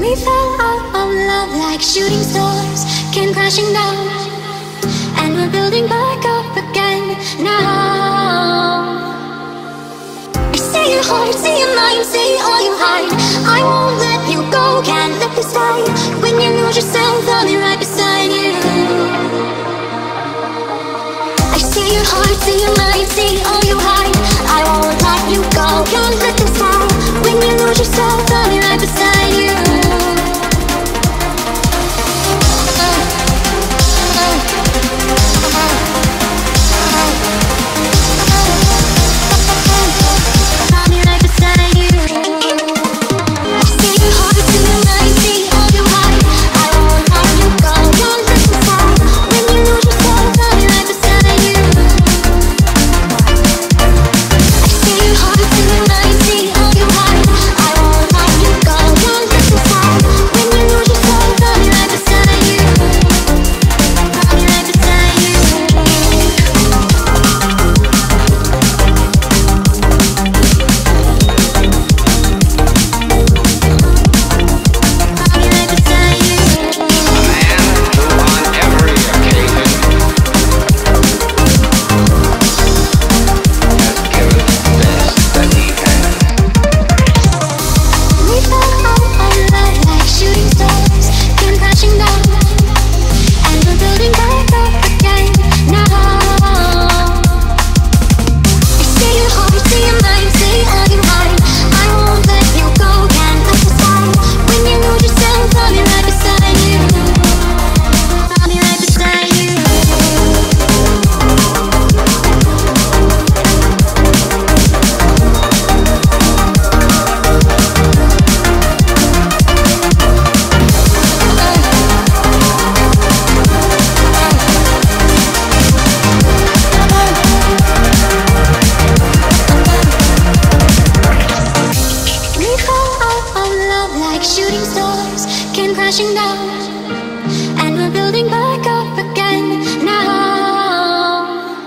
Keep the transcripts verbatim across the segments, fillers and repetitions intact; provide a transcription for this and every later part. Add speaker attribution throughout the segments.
Speaker 1: We fell out of love like shooting stars came crashing down, and we're building back up again now. Say your heart, say your mind, say all you hide. I won't let you go, can't let this fight. When you lose yourself, I'll be right beside you. I say your heart, say your mind, say all you hide. I won't let you go, can't let this fight. When you lose yourself, I'll be right beside you. Crashing down, and we're building back up again now.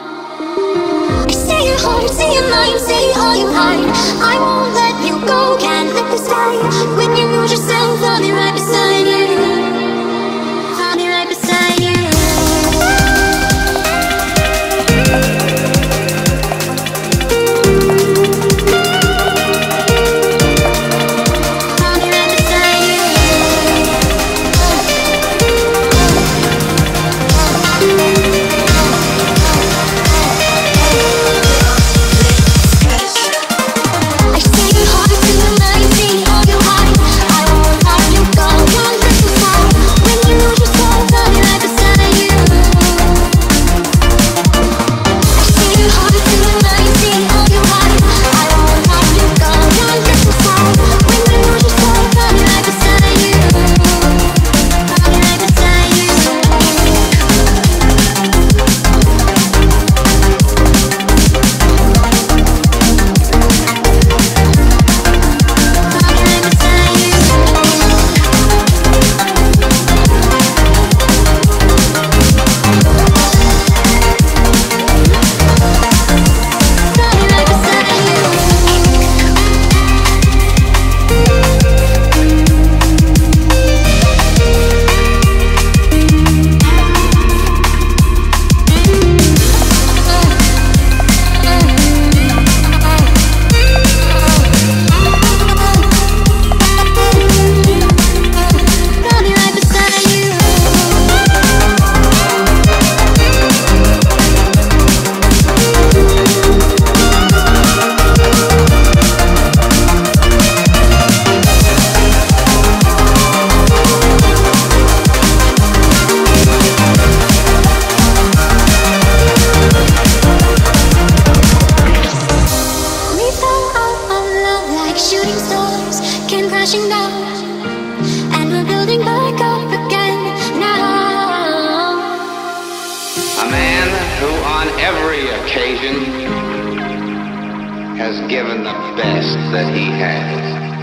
Speaker 1: I say your heart, say your mind, say all you hide. I won't let you go, can't let this die. When you lose yourself, I'll be right beside you. I'll be right beside you. Crashing down, and we're building back up again now.
Speaker 2: A man who on every occasion has given the best that he has.